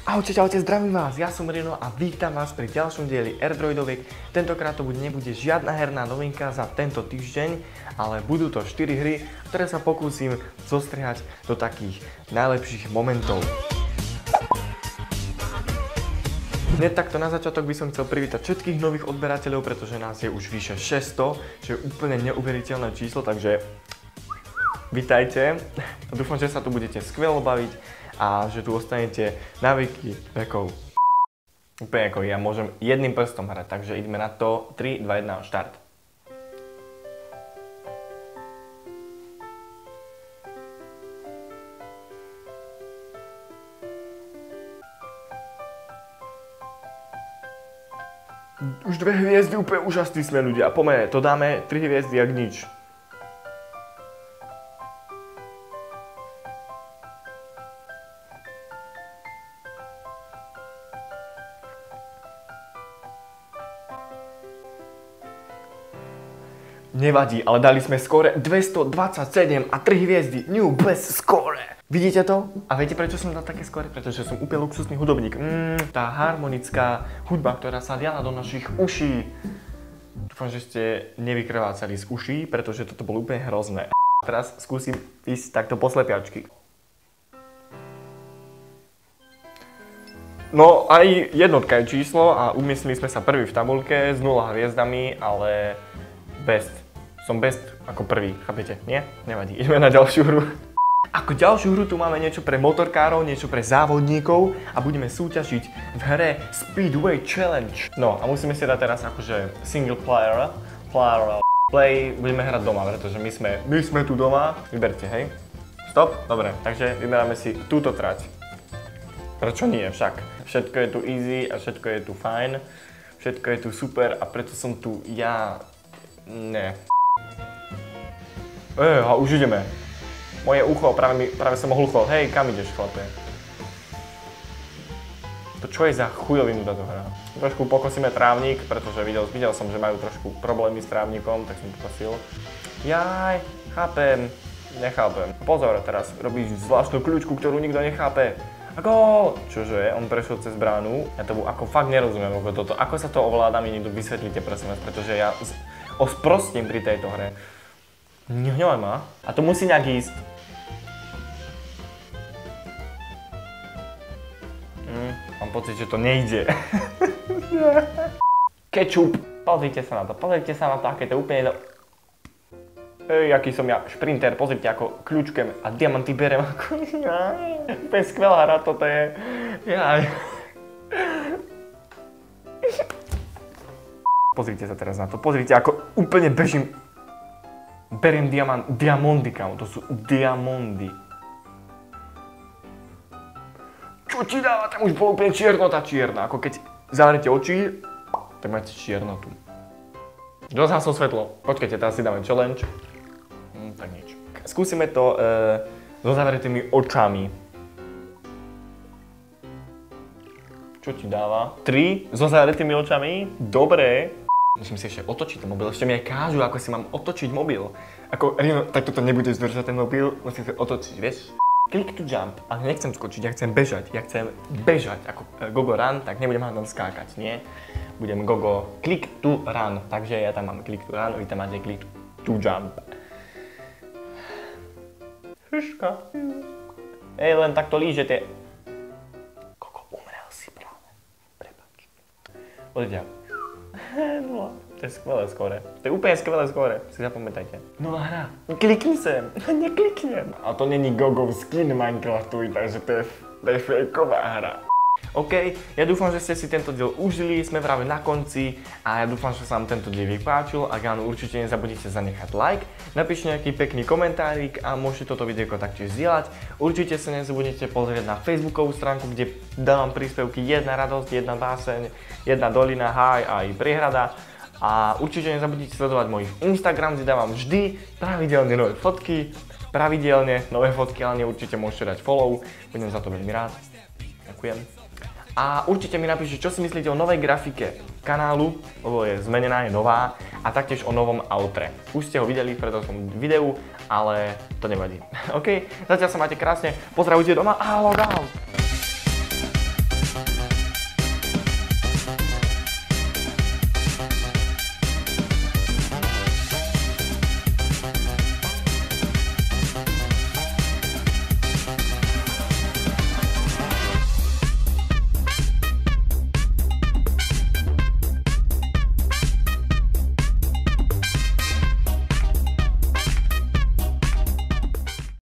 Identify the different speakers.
Speaker 1: Ahojte, čaute, zdravím vás, ja som Rino a vítam vás pri ďalšom dieli Airdroidoviek. Tentokrát to nebude žiadna herná novinka za tento týždeň, ale budú to 4 hry, ktoré sa pokúsim zostrihať do takých najlepších momentov. Hneď takto na začiatok by som chcel privítať všetkých nových odberateľov, pretože nás je už vyše 600, čo je úplne neuveriteľné číslo, takže vítajte. Dúfam, že sa tu budete skvelo baviť a že tu ostanete na veky vekov. Úplne ako ja môžem jedným prstom hrať, takže ideme na to. 3, 2, 1, štart. Už 2 hviezdy, úplne úžasní sme ľudia. Poďme, to dáme 3 hviezdy jak nič. Nevadí, ale dali sme skóre 227 a 3 hviezdy. New best score. Vidíte to? A viete, prečo som dal také skóre? Pretože som úplne luxusný hudobník. Tá harmonická hudba, ktorá sa diala do našich uší. Dúfam, že ste nevykrvácali z uší, pretože toto bolo úplne hrozné. Teraz skúsim ísť takto po slepiačky. No, aj jednotka je číslo a umiestnili sme sa prvý v tabuľke s 0 hviezdami, ale best. Som best ako prvý, chápete? Nie? Nevadí. Ideme na ďalšiu hru. Ako ďalšiu hru tu máme niečo pre motorkárov, niečo pre závodníkov a budeme súťažiť v hre Speedway Challenge. No a musíme si dať teraz akože single player play. Budeme hrať doma, pretože my sme tu doma. Vyberte, hej? Stop? Dobre, takže vyberáme si túto trať. Prečo nie však? Všetko je tu easy a všetko je tu fajn. Všetko je tu super a preto som tu ja. Ne. A už ideme. Moje ucho, práve som hlucho. Hej, kam ideš, chlape? To čo je za chujovinu táto hra? Trošku pokosíme trávnik, pretože videl som, že majú trošku problémy s trávnikom, tak som pokosil. Jaj, chápem. Nechápem. Pozor, teraz robíš zvláštnu kľúčku, ktorú nikto nechápe. Ako? Čože? On prešiel cez bránu. Ja tomu ako fakt nerozumiem ako toto. Ako sa to ovláda, mi niekto vysvetlíte, prosím vás, pretože ja osprostím pri tejto hre. Nehňoj ma. A to musí nejak ísť. Mám pocit, že to nejde. Kečup. Pozrite sa na to, aké to je úplne... Hej, aký som ja šprinter, pozrite ako kľúčkem a diamanty berem ako... Úplne skvelá hra toto je. Jaj. Pozrite sa teraz na to, pozrite ako úplne bežím. Beriem diamondy, kámo, to sú diamondy. Čo ti dáva? Tam už bolo úplne čiernota čierna, ako keď zavrete oči, tak máte čiernotu. Dosahal som svetlo. Počkajte, teraz si dáme challenge. Tak nič. Skúsime to so zavretými očami. Čo ti dáva? 3 so zavretými očami? Dobre. Musím si ešte otočiť ten mobil, ešte mi aj kážu, ako si mám otočiť mobil. Ako, Rino, tak toto nebudeš zdržať ten mobil, musím si otočiť, vieš? Click to jump, ale nechcem skočiť, ja chcem bežať, ako gogo run, tak nebudem hádam skákať, nie? Budem gogo click to run, takže ja tam mám click to run, vy tam máte click to jump. Hruška. Len takto lížete. Gogo, umrel si práve, prepáč. Pozrite. No, to je skvelé skóre. To je úplne skvelé skóre, si zapamätajte. Nová hra. Klikni sem. Nekliknem. A to není Gogov skin Minecraftu, takže to je fejková hra. OK, ja dúfam, že ste si tento diel užili, sme práve na konci a ja dúfam, že sa vám tento diel vypáčil. Ak áno, určite nezabudnite zanechať like, napíšte nejaký pekný komentárik a môžete toto videjko taktiež zdieľať. Určite sa nezabudnite pozrieť na facebookovú stránku, kde dávam príspevky Jedna radosť, Jedna báseň, Jedna dolina, Háj a aj Priehrada. A určite nezabudnite sledovať môj Instagram, kde dávam vždy pravidelne nové fotky, ale určite môžete dať follow, budem za to veľmi rád. Ďakujem. A určite mi napíšte, čo si myslíte o novej grafike kanálu, lebo je zmenená, je nová, a taktiež o novom outre. Už ste ho videli v predošlom videu, ale to nevadí. OK, zatiaľ sa máte krásne, pozdravujte doma a logout!